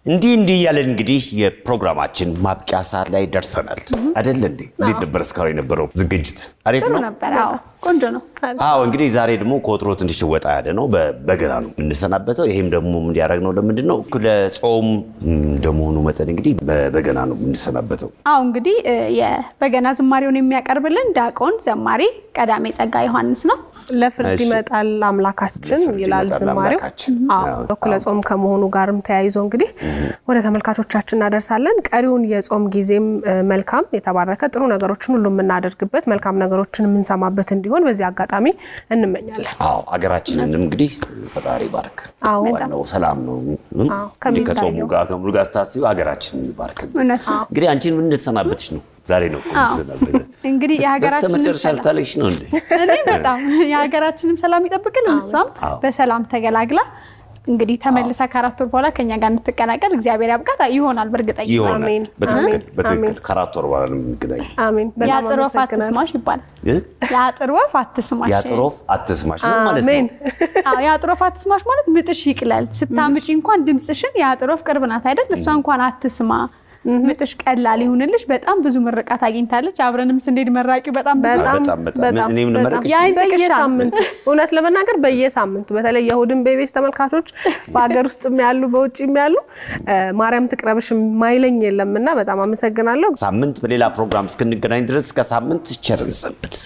እንዲህ ያለን እንግዲህ የፕሮግራማችን ማብቂያ ሰዓት ላይ ደርሰናል አይደል እንዴ እንዴት ነበር እስካሁን የነበረው ዝግጅት አሪፍ ነው አዎ ቆንጆ ነው አዎ እንግዲህ ዛሬ ደግሞ ኮትሮ ትንሽ ወጣ ያለ ነው በገና ነው እንሰናበተው ይሄም ደግሞ ምን ያደርግ ነው ለምንድነው ለጾም ደሞኑ መጠን እንግዲህ በገና ነው እንሰናበተው አዎ እንግዲህ የበገና ዝማሬውን የሚያቀርብልን ዲያቆን ዘማሪ ቀዳሜጸጋ ዮሐንስ ነው ለፍርድ ይመጣል አምላካችን ይላል ዝማሬው አዎ ለጾም ከመሆኑ ጋርም ተያይዞ እንግዲህ ወደ ተመልካቾቻችን እናደርሳለን ቀሪውን የጾም ጊዜም መልካም የተባረከ ጥሩ ነገሮችን ሁሉ እናደርግበት መልካም ነገሮችን እንሰማበት እንዲሆን በዚህ አጋጣሚ እንመኛለን አዎ አገራችንን እንግዲህ ፈጣሪ ባርክ አዎ ነው ሰላም ነው ከጾሙ ጋር ከሙሉ ጋር ታስዩ አገራችንን ይባርክ እንግዲህ አንቺን ምን እንሰናበትሽ ነው ዛሬ ነው እንሰናበት እንግዲህ የሀገራችንን ተመጨረሻል ታለሽ ነው እንዴ እኔ በጣም የሀገራችንን ሰላም ይጠብቅልን እሷም በሰላም ተገላግላ እንግዲህ ተመልሳ ካራክተር በኋላ ከኛ ጋር እንድትቀናቀል እግዚአብሔር ያብቃታ ይሆናል በርግጠኝነት አሜን በትክክል ካራክተር በኋላ እንገናኝ አሜን ያጥሮፍ አትስማሽ ይባላል ያጥሮፍ አትስማሽ ያጥሮፍ አትስማሽ ማለት ነው አዎ ያጥሮፍ አትስማሽ ማለት ምጥሽ ይቅላል ስታምጪ እንኳን ድምጽሽን ያጥሮፍ ቅርብናት አይደል እሷ እንኳን አትስማ ምጥሽ ቀላል ይሁንልሽ በጣም ብዙ ምርቃት አግኝታለች አብረንም ስንዴድ መራቂው በጣም እኔም ልመረቅሽ በየሳምንቱ እውነት ለመናገር በየሳምንቱ በተለይ የእሁድን በኢ.ቢ.ኤስ ተመልካቾች በአገር ውስጥም ያሉ በውጭም ያሉ ማርያም ትቅረብሽ ማይለኝ የለምና በጣም አመሰግናለሁ ሳምንት በሌላ ፕሮግራም እስክንገናኝ ድረስ ከሳምንት ቸርን ሰንብት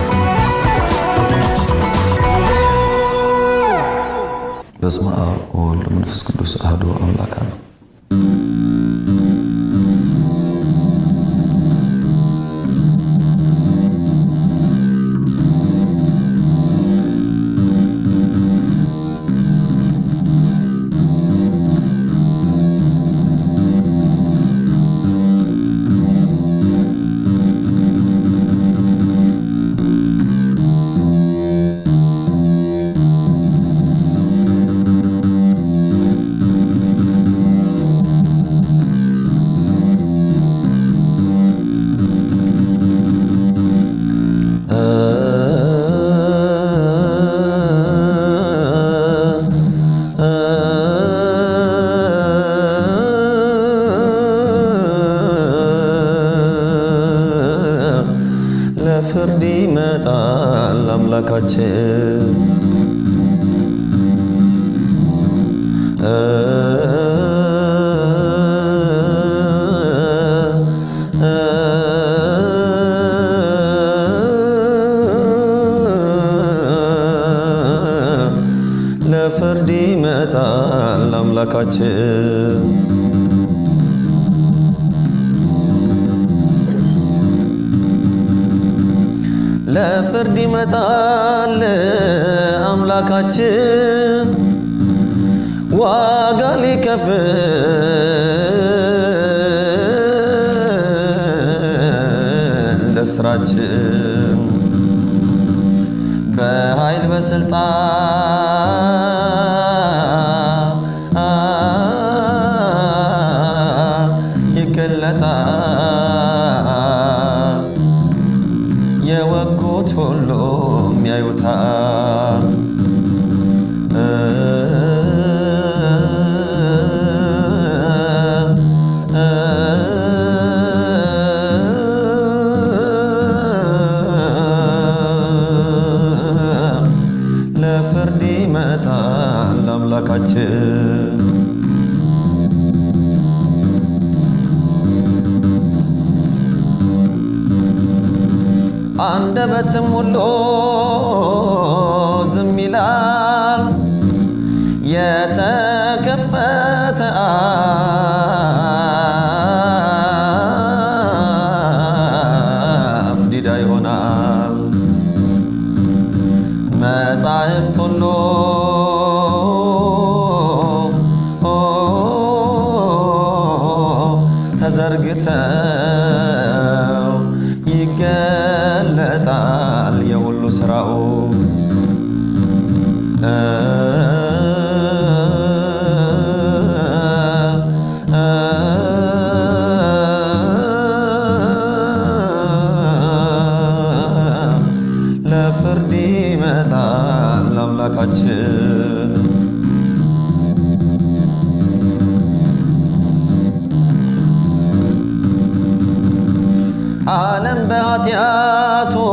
በስመ አብ ወወልድ ወመንፈስ ቅዱስ አሐዱ አምላክ አሜን ለፍርድ ይመጣል አምላካችን ለፍርድ ይመጣል አምላካችን ለፍርድ ይመጣል አምላካችን ዋጋ ሊከፍል ለስራችን በኃይል በስልጣን ይገለጣል የወጉት ሁሉ የሚያዩታል ለፍርድ ይመጣል አምላካችን አንደበትም ሁሉ ዝም ይላል የተከፈተ አፍ ዲዳ ይሆናል መጻሕፍት ሁሉ ተዘርግተው ይገለጣል የሁሉ ስራው ለፍርድ ይመጣል አምላካችን በኃጢአቱ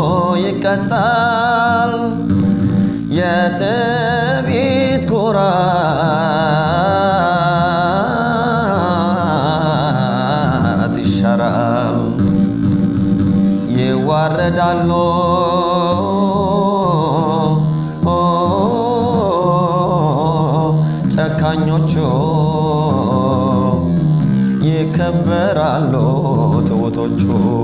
ይቀጣል የትዕቢት ኩራት ይሻራል ይዋረዳሉ ጨካኞቹ ይከበራሉ ትሑቶቹ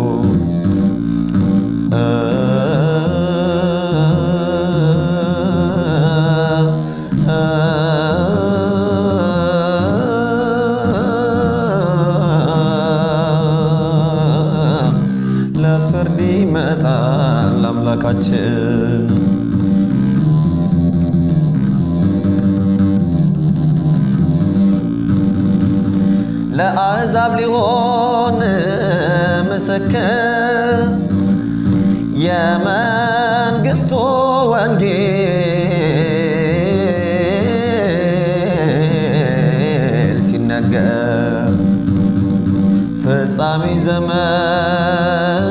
ለፍርድ ይመጣል አምላካችን ለአሕዛብ ሊሆን ምስክር የመንግሥቱ ወንጌል ሲነገር ፍጻሜ ዘመን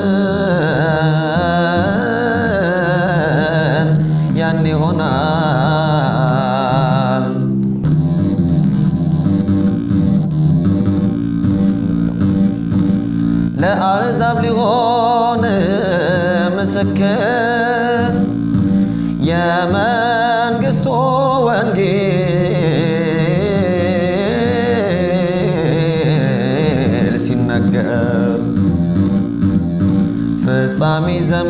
ያን ይሆናል ለአሕዛብ ሊሆን ምስክር የመንግሥቱ ወንጌል ሲነገር ፍጻሜ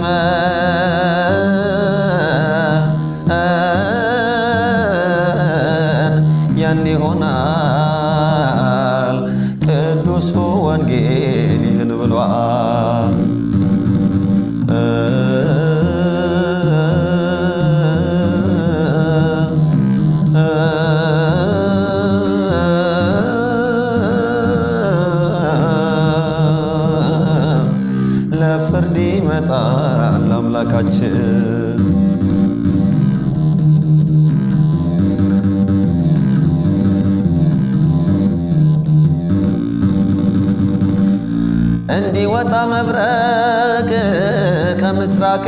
ዘመን ያን ይሆናል ቅዱሱ ወንጌል ይህን ብሏል ለፍርድ ይመጣል አምላካችን እንዲወጣ መብረቅ ከምስራቅ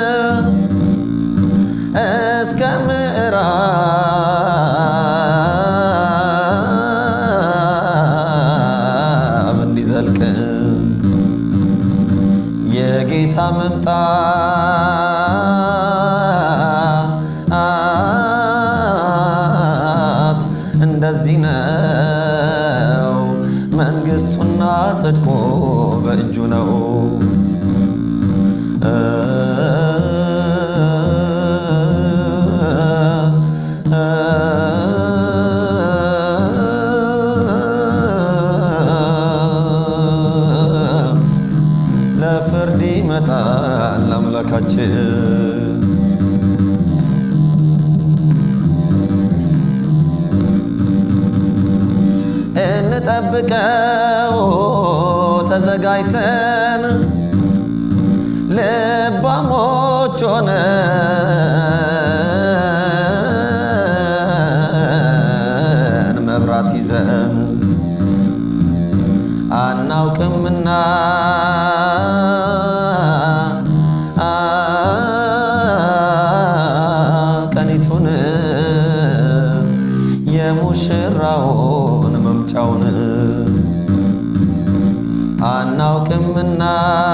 እስከ ምዕራብ እንዲዘልቅ የጌታ መምጣት እንደዚህ ነው መንግሥቱና ጽድቁ በእጁ ነው ለፍርድ ይመጣል አምላካችን እንጠብቀው ተዘጋጅተን ልባሞች ሆነን መብራት ይዘን አናውቅምና ቀኒቱን የሙሽራውን መምጫውን አናውቅምና